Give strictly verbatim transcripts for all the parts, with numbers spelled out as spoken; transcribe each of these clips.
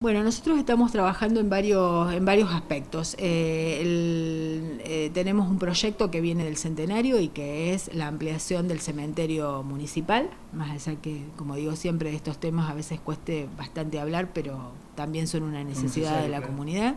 Bueno, nosotros estamos trabajando en varios, en varios aspectos. Eh, el, eh, tenemos un proyecto que viene del centenario y que es la ampliación del cementerio municipal, más allá que, como digo siempre, de estos temas a veces cueste bastante hablar, pero también son una Son necesidad de necesarios, la claro. comunidad.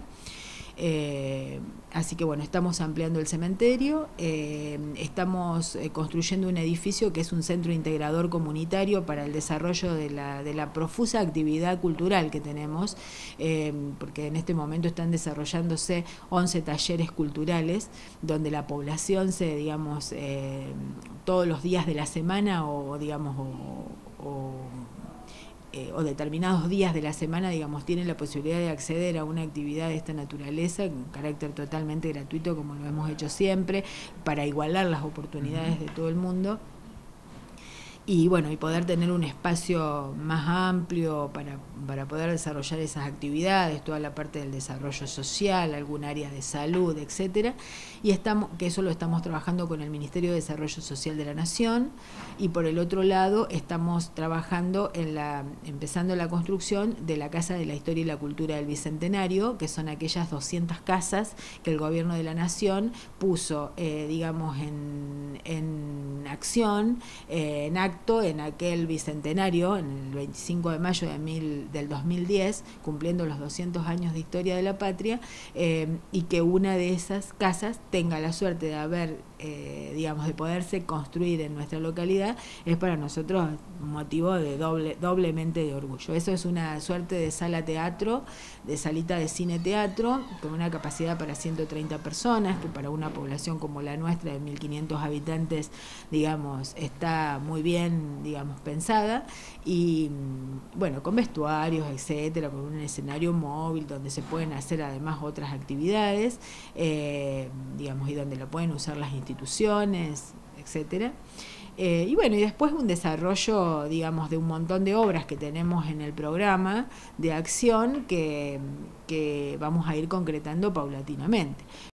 Eh, así que bueno, estamos ampliando el cementerio, eh, estamos eh, construyendo un edificio que es un centro integrador comunitario para el desarrollo de la, de la profusa actividad cultural que tenemos, eh, porque en este momento están desarrollándose once talleres culturales donde la población se, digamos, eh, todos los días de la semana o, digamos, o, o eh, o determinados días de la semana, digamos, tienen la posibilidad de acceder a una actividad de esta naturaleza con carácter totalmente gratuito, como lo hemos hecho siempre, para igualar las Ujú. oportunidades de todo el mundo. Y bueno, y poder tener un espacio más amplio para, para poder desarrollar esas actividades, toda la parte del desarrollo social, algún área de salud, etcétera. Y estamos, que eso lo estamos trabajando con el Ministerio de Desarrollo Social de la Nación, y por el otro lado estamos trabajando en la, empezando la construcción de la Casa de la Historia y la Cultura del Bicentenario, que son aquellas doscientas casas que el gobierno de la Nación puso, eh, digamos, en, en acción, eh, en acto en aquel bicentenario, en el veinticinco de mayo de mil, del dos mil diez, cumpliendo los doscientos años de historia de la patria, eh, y que una de esas casas tenga la suerte de haber, eh, digamos, de poderse construir en nuestra localidad, es para nosotros un motivo de doble, doblemente de orgullo. Eso es una suerte de sala teatro, de salita de cine teatro, con una capacidad para ciento treinta personas, que para una población como la nuestra de mil quinientos habitantes, digamos, está muy bien, digamos, pensada, y bueno, con vestuarios, etcétera, con un escenario móvil donde se pueden hacer además otras actividades, eh, digamos, y donde lo pueden usar las instituciones, etcétera. Eh, y bueno, y después un desarrollo, digamos, de un montón de obras que tenemos en el programa de acción que, que vamos a ir concretando paulatinamente.